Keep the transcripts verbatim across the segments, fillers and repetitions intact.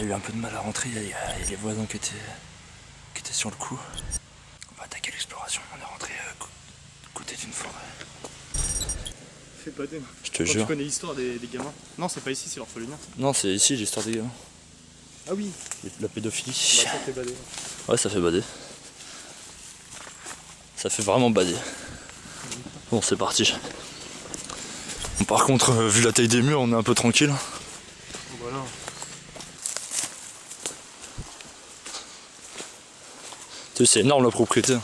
a eu un peu de mal à rentrer, il y, y a les voisins qui étaient, qui étaient sur le coup. On va attaquer l'exploration, on est rentré euh, côté d'une forêt. Fais pas des... Je te Quand jure. tu connais l'histoire des, des gamins. Non, c'est pas ici, c'est l'orphelinat. Non, c'est ici l'histoire des gamins. Ah oui. La pédophilie. Bah, ça fait bader. Ouais, ça fait bader. Ça fait vraiment bader. Bon, c'est parti. Bon, par contre, euh, vu la taille des murs, on est un peu tranquille. Voilà. Tu sais, c'est énorme la propriété.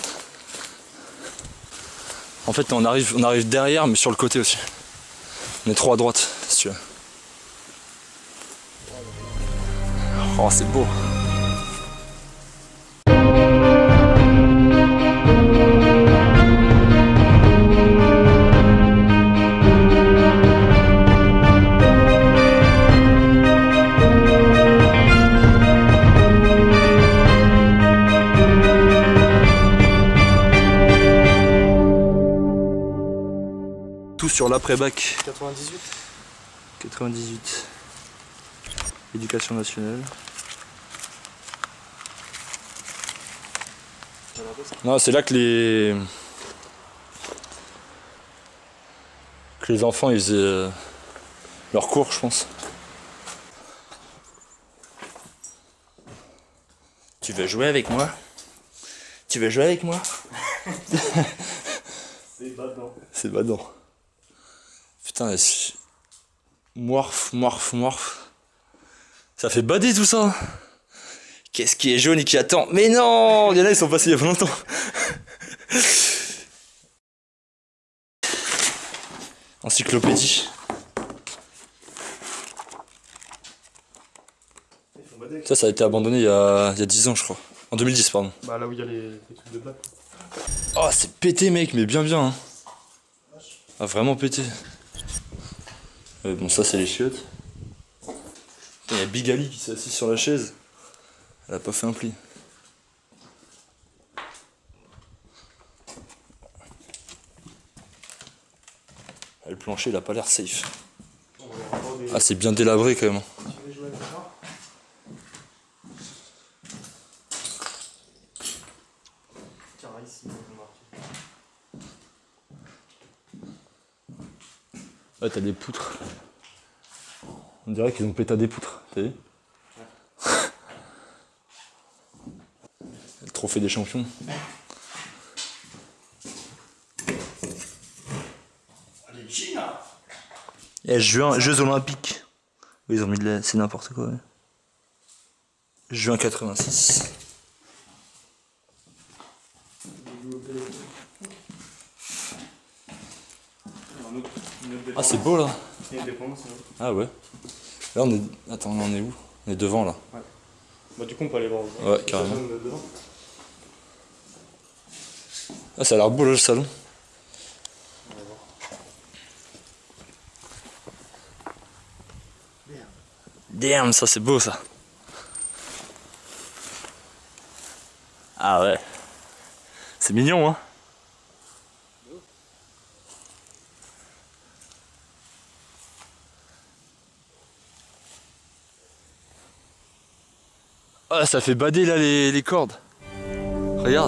En fait, on arrive, on arrive derrière, mais sur le côté aussi. On est trop à droite, si tu veux. Oh, c'est beau. Tout sur l'après-bac. quatre-vingt-dix-huit. quatre-vingt-dix-huit. Éducation nationale. Non, c'est là que les que les enfants ils faisaient euh, leurs cours, je pense. Tu veux jouer avec moi? Tu veux jouer avec moi? C'est badant. C'est badant. Putain, morph, morph, morph. Ça fait bader tout ça. Qu'est-ce qui est jaune et qui attend? Mais non, il y en a, ils sont passés il y a pas longtemps. Encyclopédie. Ça, ça a été abandonné il y a, il y a dix ans, je crois. En deux mille dix, pardon. Bah là où il y a les, les trucs de blague. Oh, c'est pété, mec, mais bien, bien. Hein. Ah, vraiment pété. Euh, bon, ça, c'est les chiottes. Il y a Big Ali qui s'est assise sur la chaise. Elle a pas fait un pli. Le plancher, il a pas l'air safe. Ah, c'est bien délabré quand même. Ouais, t'as des poutres. On dirait qu'ils ont pété des poutres, t'as vu? Le trophée des champions. Allez, China! Et juin, Jeux Olympiques. Ils ont mis de la... C'est n'importe quoi, ouais. Juin quatre-vingt-six. Ah, c'est beau là. Ah ouais. Là on est... Attends, on est où? On est devant là. Ouais. Bah du coup on peut aller voir. Ouais, carrément. Ah, ça a l'air beau là le salon. Damn, ça c'est beau ça. Ah ouais. C'est mignon hein. Ah, ça fait bader là les, les cordes. Regarde.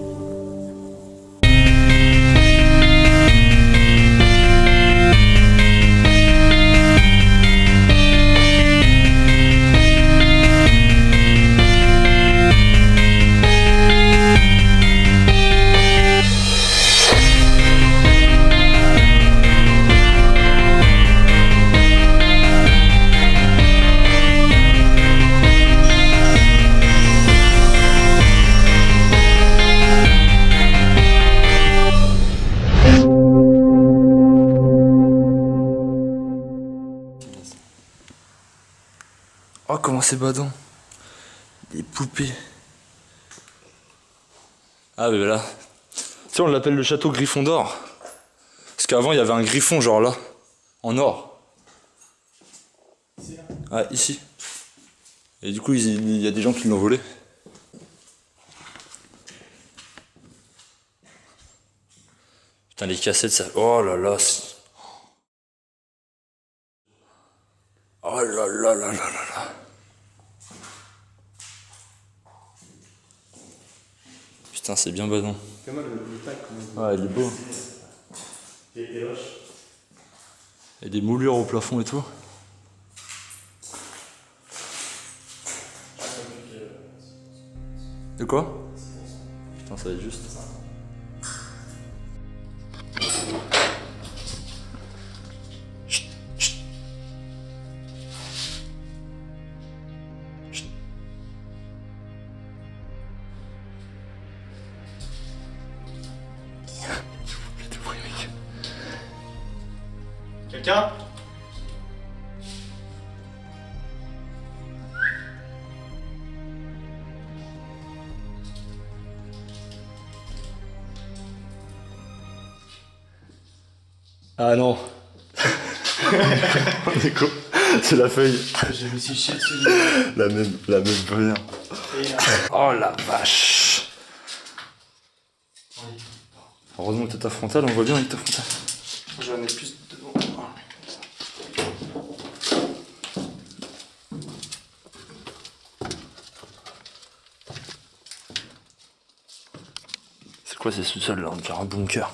Oh, comment c'est badant. Des poupées. Ah, mais là. Tu sais, on l'appelle le château Griffon d'or. Parce qu'avant, il y avait un griffon, genre là. En or. Ah, ici. Et du coup, il y a des gens qui l'ont volé. Putain, les cassettes, ça. Oh là là. Oh là là là là là là. Putain, c'est bien badant. Pas mal le, le tac quand même. Ouais, il est beau. Et, et vache. Il y a des moulures au plafond et tout. De quoi? Putain, ça va être juste. Chut, chut. Chut. Fais du bruit, mec. Quelqu'un? Ah non. On est con. C'est la feuille. Je me suis chié dessus. La même, la même première. Et, euh, Oh la vache. Heureusement que t'as ta frontale, on voit bien avec ta frontale. je vais en mettre plus devant. C'est quoi ces sous-sols là? On dirait un bunker.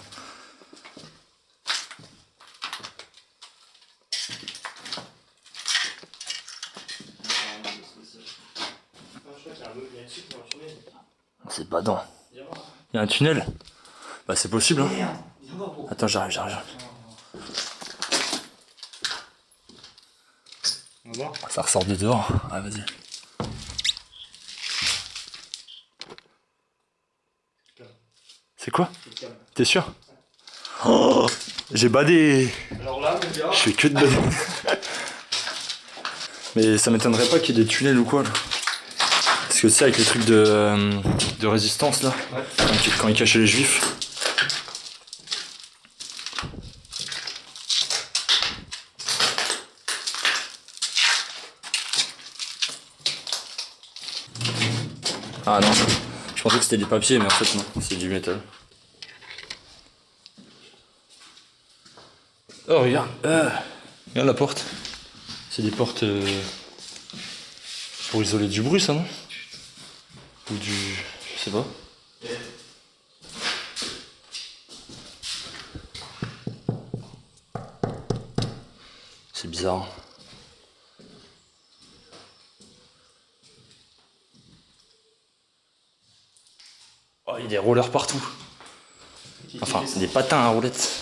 C'est badant. Il y a un tunnel? Bah c'est possible hein. Attends, j'arrive, j'arrive. On va voir. Ça ressort de dehors. Ah vas-y. C'est quoi? T'es sûr? Oh, j'ai badé. Alors là, mon gars. Je fais que de bader. Mais ça m'étonnerait pas qu'il y ait des tunnels ou quoi là. Parce que tu sais avec les trucs de, euh, de résistance là, Ouais. quand, quand ils cachaient les juifs. Ah non, je pensais que c'était du papier mais en fait non, c'est du métal. Oh regarde, euh, regarde la porte. C'est des portes euh, pour isoler du bruit ça non? Ou du... je sais pas. C'est bizarre. Oh, il y a des rollers partout. Enfin, des patins à roulettes.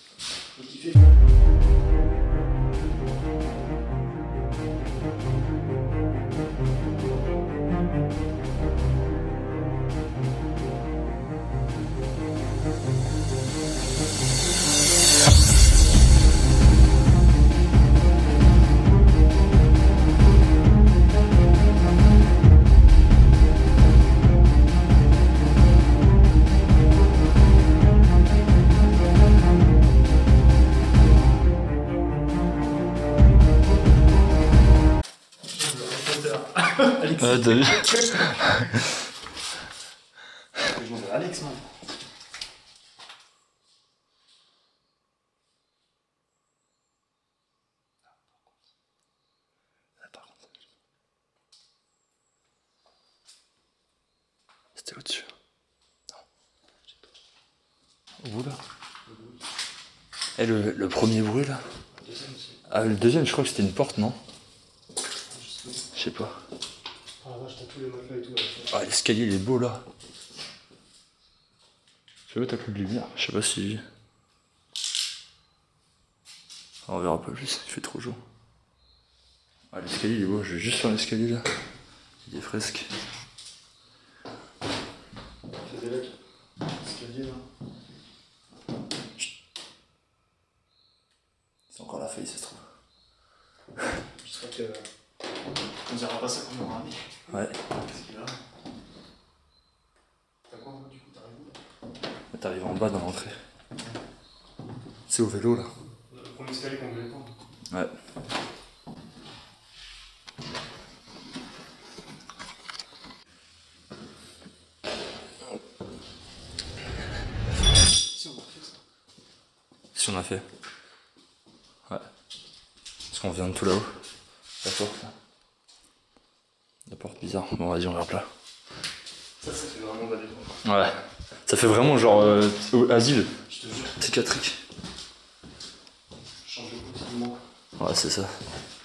Ah, t'as vu? Je m'en vais Alex, man. C'était au-dessus. Au bout là. Et le, le premier bruit là? Ah, le deuxième, je crois que c'était une porte, non? Je sais pas. Ah la vache, t'as tous les matelas et tout. Là. Ah, l'escalier il est beau là. Tu vois, t'as plus de lumière. Je sais pas si. Ah, on verra pas plus, il fait trop chaud. Ah, l'escalier il est beau, je vais juste faire l'escalier là. Il y a des fresques. C'est des lecs. Escalier là. C'est encore la feuille, ça se trouve. J'espère que. On dira pas ça qu'on aura mis. Ouais. Qu'est-ce qu'il a? T'as quoi toi du coup? T'arrives où là? T'arrives en bas dans l'entrée. C'est au vélo là. Le premier escalier qu'on voulait prendre. Ouais. Si on a fait ça. Si on a fait. Ouais. Parce qu'on vient de tout là-haut. La porte là. La porte bizarre. Bon vas-y on regarde là. Ça, ça fait vraiment bader. Ouais. Ça fait vraiment genre euh, au asile. Je te jure. Psychiatrique. Je change de quotidiennement. Ouais, c'est ça.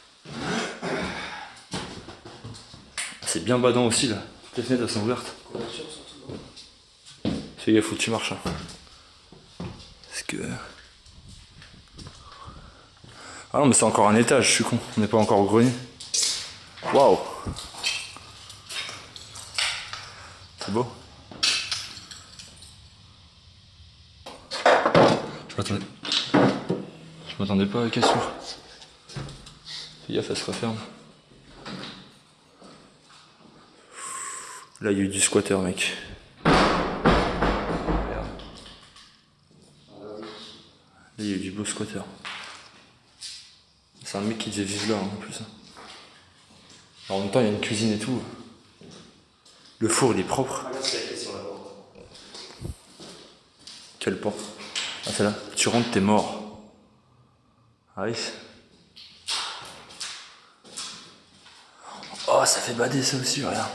C'est bien badant aussi là. Les fenêtres elles sont ouvertes. Couverture surtout. Fais gaffe où tu marches. Hein. Parce que. Ah non, mais c'est encore un étage, je suis con. On n'est pas encore au grenier. Waouh! C'est beau. Je m'attendais. Je m'attendais pas à la cassure. Fais gaffe, elle se referme. Là, il y a eu du squatter, mec. Là, il y a eu du beau squatter. C'est un mec qui devait vivre là, hein, en plus. Alors, en même temps, il y a une cuisine et tout. Le four, il est propre. Regarde ce qu'il y a écrit sur la porte. Quelle porte? Ah, c'est là. Tu rentres, t'es mort. Ah oui. Oh, ça fait bader ça aussi, regarde.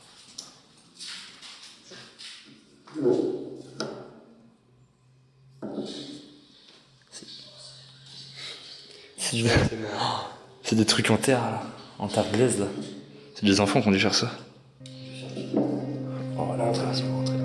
C'est du... C'est des trucs en terre là, en terre glaise là. C'est des enfants qui ont dû faire ça. Oh là, vas-y, on va rentrer là.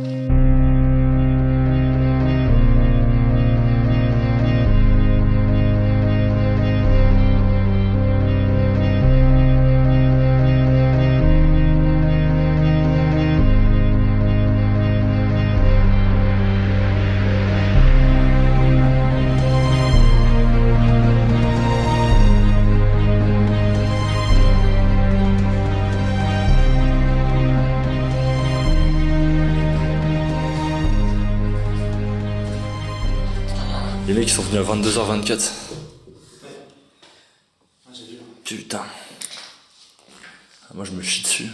Les mecs ils sont venus à vingt-deux heures vingt-quatre. Ah, j'ai vu. Putain. Ah, moi je me chie dessus.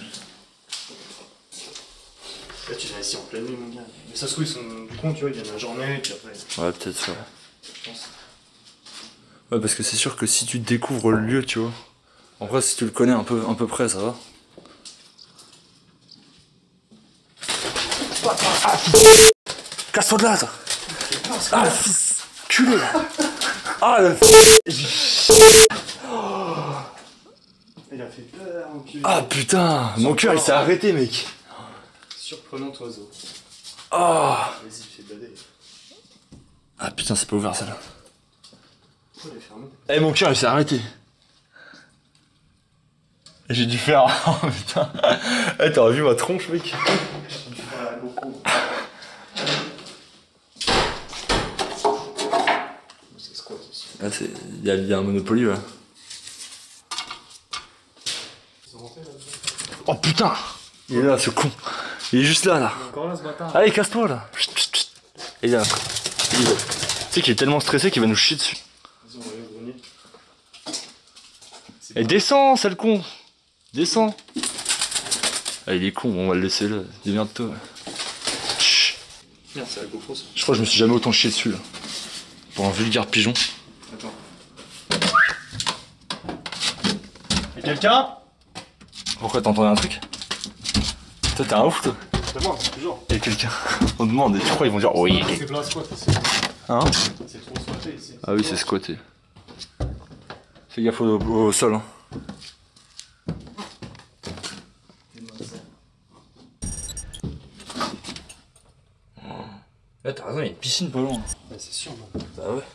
Là, tu viens ici en pleine nuit, mon gars. Mais ça se trouve, ils sont du con, tu vois, ils viennent la journée, puis après. Ouais, peut-être ça. Je pense. Ouais, parce que c'est sûr que si tu découvres le lieu, tu vois. En vrai, si tu le connais un peu, un peu près, ça va. Ah, fils. Casse-toi de là, toi. Ah, le fils. Culé. Ah, le fils. Il a fait peur, mon cul. Ah, putain. Mon cœur, il s'est arrêté, mec. Surprenant oiseau. Ah. Vas-y, fais bader. Ah, putain, c'est pas ouvert, celle-là. Pourquoi elle est fermée? Eh, mon cœur, il s'est arrêté. J'ai dû faire. Oh, putain. Eh, t'aurais vu ma tronche, mec. J'ai dû faire la GoPro. C'est squat aussi. Ah, c'est. Il y, a- y a un Monopoly, là. Ils sont rentrés là-dedans. Oh, putain. Il est là, ce con. Il est juste là, là. Il est encore là, ce bâtard. Allez, casse-toi là. Chut, chut, chut. Et là. Il... Tu sais qu'il est tellement stressé qu'il va nous chier dessus. Vas-y, on va aller au grenier. Et descends, sale con. Descends. Ah, il est con, on va le laisser là. Démerde-toi. Chut. Merde, c'est la GoPro ça. Je crois que je me suis jamais autant chié dessus là. Pour un vulgaire pigeon. Attends. Y'a quelqu'un? Pourquoi t'entendais un truc? Toi t'es un ouf toi. Je demande, toujours. Y'a quelqu'un. On demande et tu crois ils vont dire oui. C'est plein squat ici. Hein? C'est trop squatté ici. Ah oui, c'est squatté. Fais gaffe au, au sol. Hein. Là t'as raison, il y a une piscine pas loin. Ouais, c'est sûr, man. Bah ouais.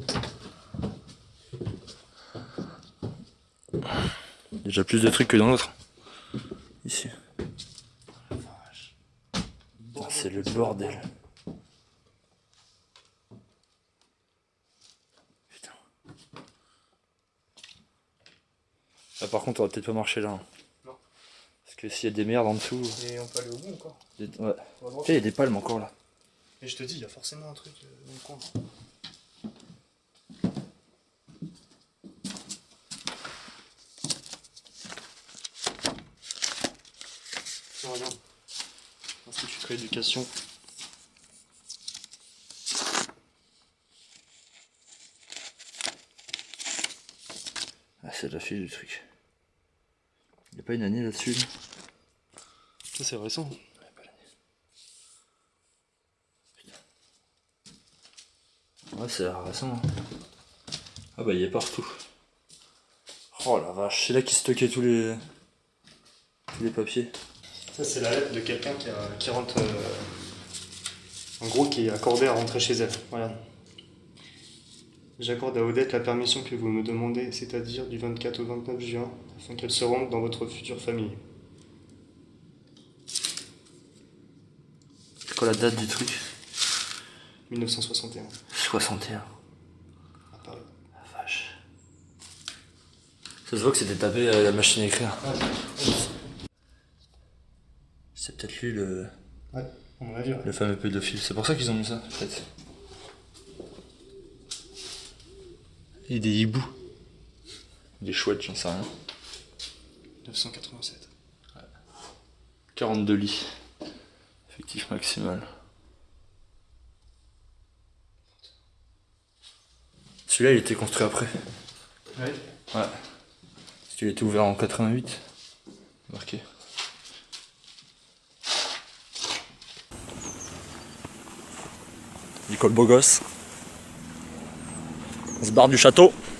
Déjà plus de trucs que dans l'autre. Ici. Ah, c'est le bordel. Putain. Là par contre on va peut-être pas marcher là. Hein. Non. Parce que s'il y a des merdes en dessous. Et on peut aller au bout encore. Des... Ouais. On va droit. Il y a des palmes encore là. Et je te dis, il y a forcément un truc euh, dans le coin. Tiens, regarde. Institut de rééducation. Ah c'est la fille du truc. Y'a pas une année là-dessus là? Ça c'est récent. Ouais, c'est récent. Hein. Ah bah il est partout. Oh la vache, c'est là qu'il stockait tous les... tous les papiers. Ça c'est la lettre de quelqu'un qui, a- qui rentre... euh, En gros qui est accordé à rentrer chez elle. Regarde. J'accorde à Odette la permission que vous me demandez, c'est-à-dire du vingt-quatre au vingt-neuf juin, afin qu'elle se rende dans votre future famille. C'est quoi la date du truc? mille neuf cent soixante et un. soixante et un. À Paris. La vache. Ça se voit que c'était tapé à la machine à écrire. Ouais, C'est peut-être lui le... ouais, on mon avis, ouais. le fameux pédophile. C'est pour ça qu'ils ont mis ça, peut-être. Et des hiboux. Des chouettes, j'en sais rien. neuf cent quatre-vingt-sept. quarante-deux lits. Effectif maximal. Celui-là, il était construit après. Ouais. Ouais. Parce qu'il a été ouvert en quatre-vingt-huit. Marqué. Nicole Beau Gosse. On se barre du château.